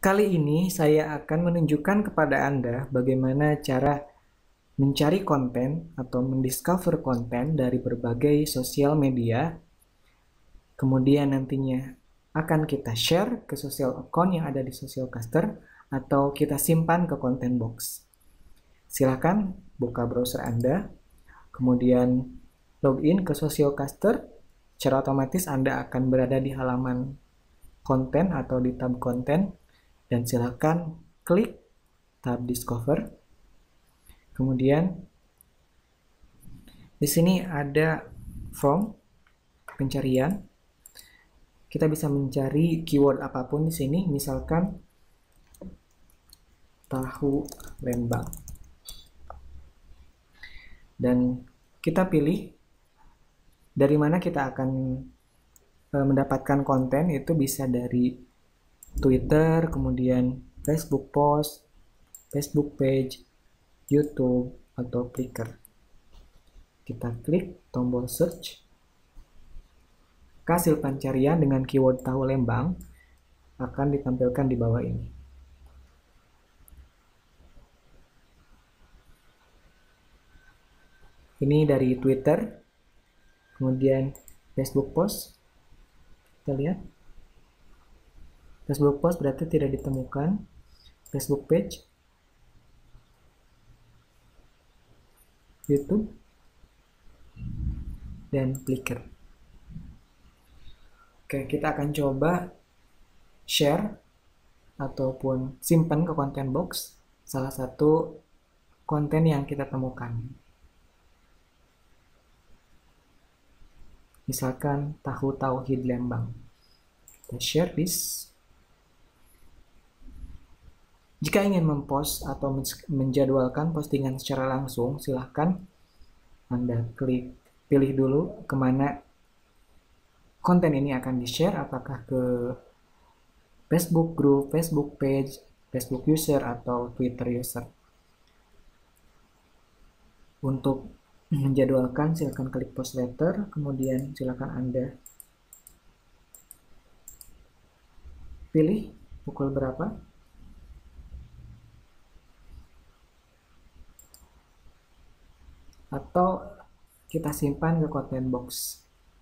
Kali ini saya akan menunjukkan kepada Anda bagaimana cara mencari konten atau mendiscover konten dari berbagai sosial media. Kemudian nantinya akan kita share ke social account yang ada di Sociocaster atau kita simpan ke content box. Silakan buka browser Anda, kemudian login ke Sociocaster. Secara otomatis Anda akan berada di halaman konten atau di tab konten. Dan silakan klik tab Discover. Kemudian di sini ada form pencarian. Kita bisa mencari keyword apapun di sini, misalkan tahu Lembang. Dan kita pilih dari mana kita akan mendapatkan konten. Itu bisa dari Twitter, kemudian Facebook post, Facebook page, YouTube, atau Flickr. Kita klik tombol search. Hasil pencarian dengan keyword tahu Lembang akan ditampilkan di bawah ini. Ini dari Twitter, kemudian Facebook post. Kita lihat. Facebook post berarti tidak ditemukan. Facebook page, YouTube, dan Flickr. Oke, kita akan coba share ataupun simpan ke content box salah satu konten yang kita temukan. Misalkan tahu tauhid Lembang. Kita share this. Jika ingin mempost atau menjadwalkan postingan secara langsung, silahkan Anda pilih dulu kemana konten ini akan di-share, apakah ke Facebook group, Facebook page, Facebook user, atau Twitter user. Untuk menjadwalkan, silahkan klik post later, kemudian silahkan Anda pilih pukul berapa. Atau kita simpan ke content box.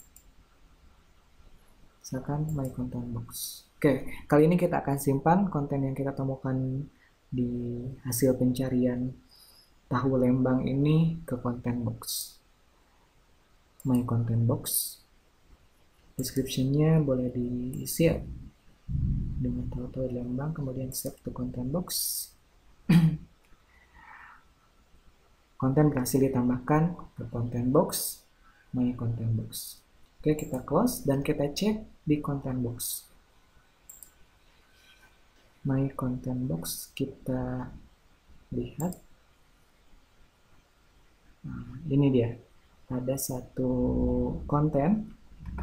Misalkan my content box. Oke, kali ini kita akan simpan konten yang kita temukan di hasil pencarian tahu Lembang ini ke content box. My content box. Description-nya boleh diisi dengan tahu Lembang, kemudian save to content box. Konten berhasil ditambahkan ke content box, my content box. Oke, kita close dan kita cek di content box. My content box, kita lihat. Nah, ini dia. Ada satu konten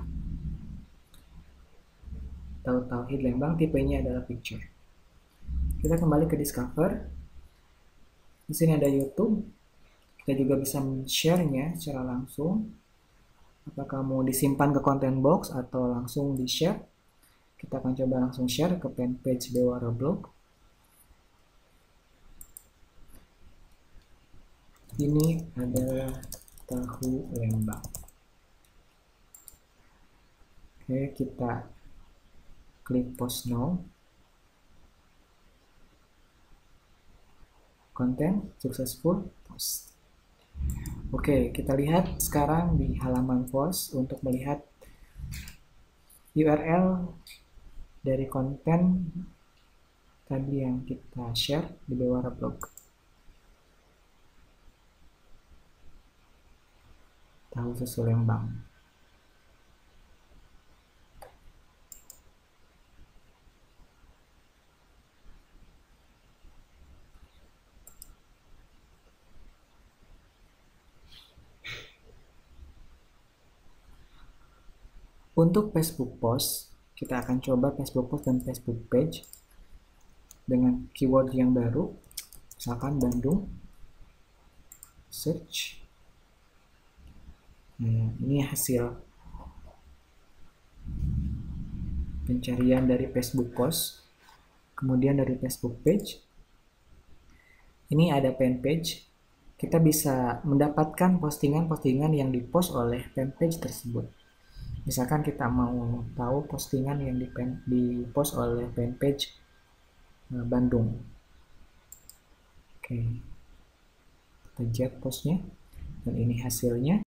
tahu tauhid Lembang, tipenya adalah picture. Kita kembali ke Discover. Di sini ada YouTube. Kita juga bisa share-nya secara langsung. Apakah mau disimpan ke content box atau langsung di-share? Kita akan coba langsung share ke fanpage Bewara Blog. Ini ada tahu Lembang. Oke, kita klik post now. Konten successful post. Oke, kita lihat sekarang di halaman post untuk melihat URL dari konten tadi yang kita share di Bewara Blog. Tahu susu Lembang. Untuk Facebook post, kita akan coba Facebook post dan Facebook page dengan keyword yang baru, misalkan Bandung, search. Nah, ini hasil pencarian dari Facebook post. Kemudian dari Facebook page, ini ada fan page. Kita bisa mendapatkan postingan-postingan yang dipost oleh fanpage tersebut. Misalkan kita mau tahu postingan yang dipost oleh fanpage Bandung. Oke, kita cek postnya, dan ini hasilnya.